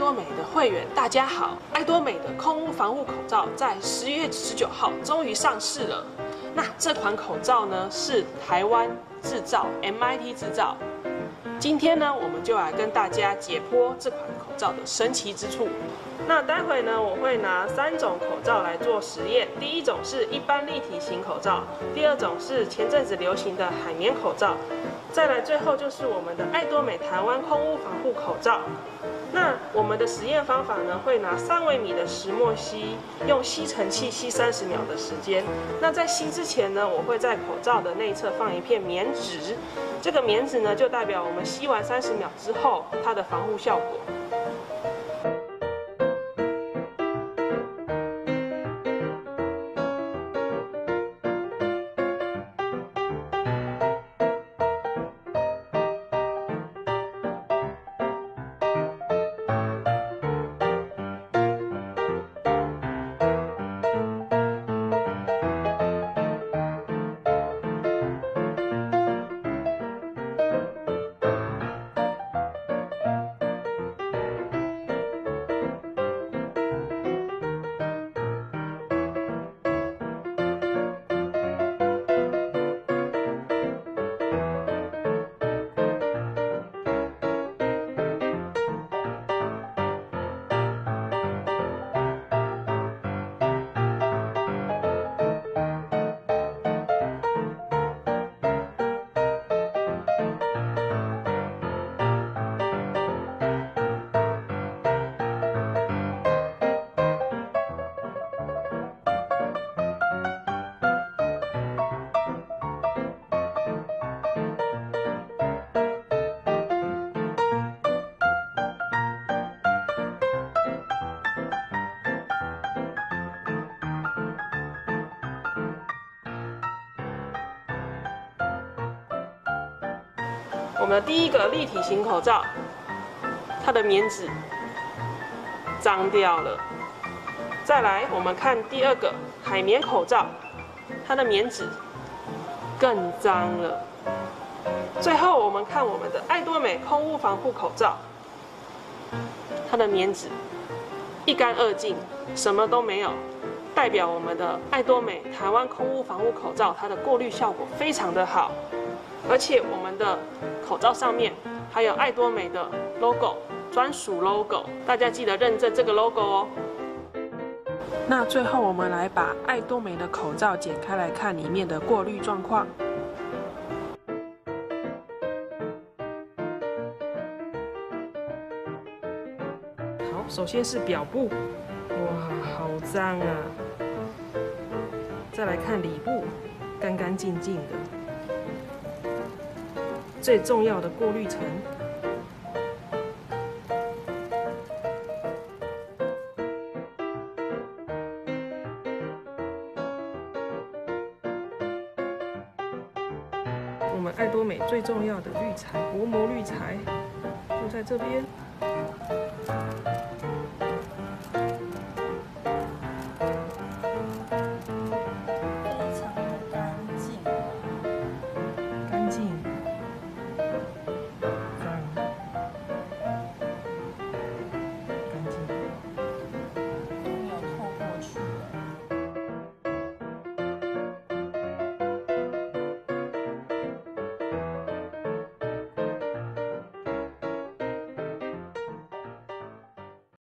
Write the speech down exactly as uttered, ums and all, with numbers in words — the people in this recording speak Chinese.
多美的会员，大家好！爱多美的空污防护口罩在十月十九号终于上市了。那这款口罩呢是台湾制造 ，M I T 制造。今天呢，我们就来跟大家解剖这款口罩的神奇之处。那待会呢，我会拿三种口罩来做实验。第一种是一般立体型口罩，第二种是前阵子流行的海绵口罩，再来最后就是我们的爱多美台湾空污防护口罩。那我们的实验方法呢，会拿三微米的石墨烯，用吸尘器吸三十秒的时间。那在吸之前呢，我会在口罩的内侧放一片棉纸，这个棉纸呢，就代表我们吸完三十秒之后它的防护效果。我们的第一个立体型口罩，它的棉纸脏掉了。再来，我们看第二个海绵口罩，它的棉纸更脏了。最后，我们看我们的爱多美空污防护口罩，它的棉纸一干二净，什么都没有，代表我们的爱多美台湾空污防护口罩，它的过滤效果非常的好。而且我们的口罩上面还有爱多美的 logo， 专属 logo， 大家记得认证这个 logo 哦。那最后我们来把爱多美的口罩剪开来看里面的过滤状况。好，首先是表布，哇，好脏啊！再来看里部，干干净净的。最重要的过滤层，我们爱多美最重要的滤材，薄膜滤材，就在这边。